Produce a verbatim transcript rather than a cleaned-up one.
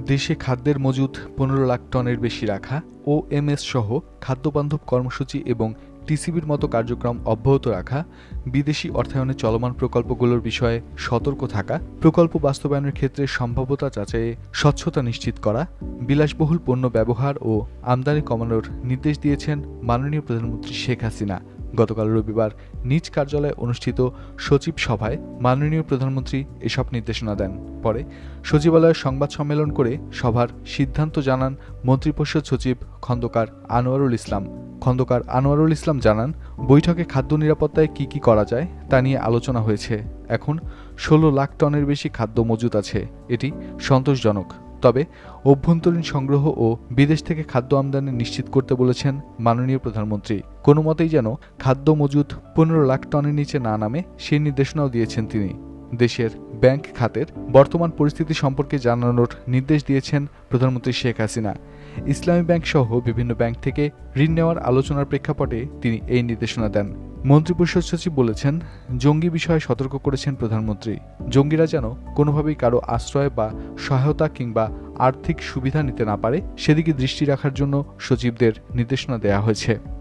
দেশে খাদ্যের মজুদ পনেরো লাখ টনের বেশি রাখা, ওএমএসসহ খাদ্যবান্ধব কর্মসূচি এবং টিসিবির মতো কার্যক্রম অব্যাহত রাখা, বিদেশি অর্থায়নে চলমান প্রকল্পগুলোর বিষয়ে সতর্ক থাকা, প্রকল্প বাস্তবায়নের ক্ষেত্রে সম্ভাব্যতা যাচাইয়ে স্বচ্ছতা নিশ্চিত করা, বিলাসবহুল পণ্য ব্যবহার ও আমদানি কমানোর নির্দেশ দিয়েছেন মাননীয় প্রধানমন্ত্রী শেখ হাসিনা। গতকাল রবিবার নিজ কার্যালয়ে অনুষ্ঠিত সচিব সভায় মাননীয় প্রধানমন্ত্রী এসব নির্দেশনা দেন। পরে সচিবালয়ে সংবাদ সম্মেলন করে সভার সিদ্ধান্ত জানান মন্ত্রিপরিষদ সচিব খন্দকার আনোয়ারুল ইসলাম। খন্দকার আনোয়ারুল ইসলাম জানান, বৈঠকে খাদ্য নিরাপত্তায় কি কি করা যায় তা নিয়ে আলোচনা হয়েছে। এখন ষোলো লাখ টনের বেশি খাদ্য মজুত আছে, এটি সন্তোষজনক। তবে অভ্যন্তরীণ সংগ্রহ ও বিদেশ থেকে খাদ্য আমদানি নিশ্চিত করতে বলেছেন মাননীয় প্রধানমন্ত্রী। কোনো মতেই যেন খাদ্য মজুত পনেরো লাখ টনের নিচে না নামে সেই নির্দেশনাও দিয়েছেন তিনি। দেশের ব্যাংক খাতের বর্তমান পরিস্থিতি সম্পর্কে জানানোর নির্দেশ দিয়েছেন প্রধানমন্ত্রী শেখ হাসিনা। ইসলামী ব্যাংক সহ বিভিন্ন ব্যাংক থেকে ঋণ নেওয়ার আলোচনার প্রেক্ষাপটে তিনি এই নির্দেশনা দেন। মন্ত্রিপরিষদ সচিব বলেছেন, জঙ্গি বিষয়ে সতর্ক করেছেন প্রধানমন্ত্রী। জঙ্গিরা যেন কোনোভাবেই কারো আশ্রয় বা সহায়তা কিংবা আর্থিক সুবিধা নিতে না পারে সেদিকে দৃষ্টি রাখার জন্য সচিবদের নির্দেশনা দেওয়া হয়েছে।